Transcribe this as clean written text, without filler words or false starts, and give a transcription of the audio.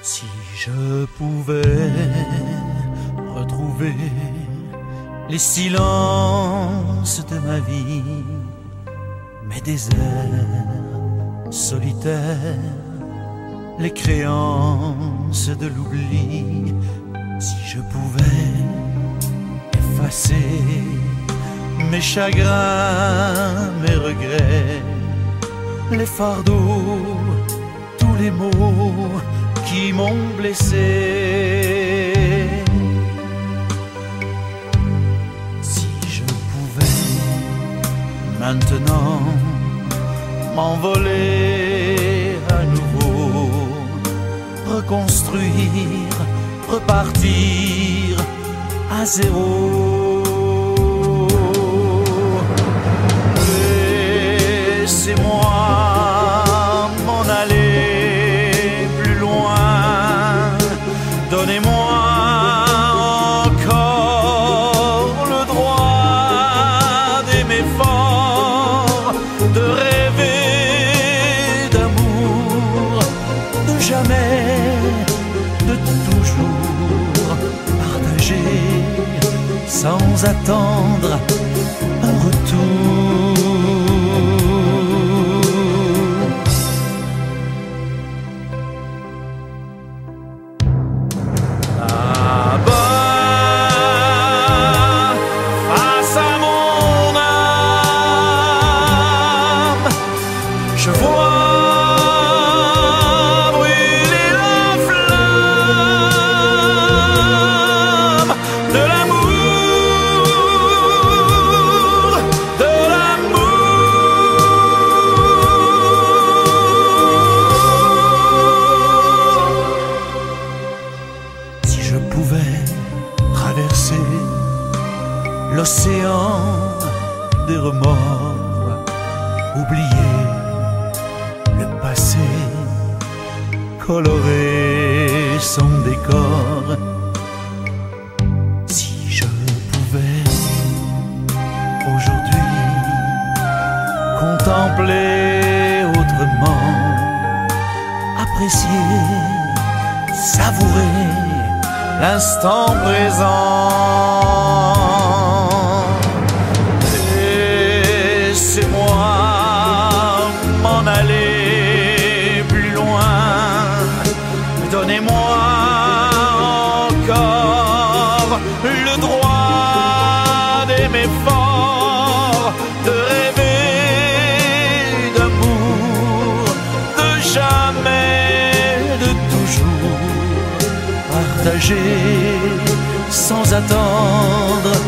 Si je pouvais retrouver les silences de ma vie, mes déserts solitaires, les créances de l'oubli, si je pouvais effacer mes chagrins, mes regrets, les fardeaux, tous les mots qui m'ont blessé. Si je pouvais maintenant m'envoler à nouveau, reconstruire, repartir à zéro. Laissez-moi m'en aller plus loin, donnez-moi encore le droit d'aimer fort, de rêver d'amour, de jamais, de toujours partager sans attendre un retour. Je vois brûler la flamme de l'amour, de l'amour. Si je pouvais traverser l'océan des remords, oublier le passé, colorer son décor. Si je pouvais aujourd'hui contempler autrement, apprécier, savourer l'instant présent. Laissez-moi m'en aller plus loin, donnez-moi encore le droit d'aimer fort, de rêver d'amour, de jamais, de toujours partager sans attendre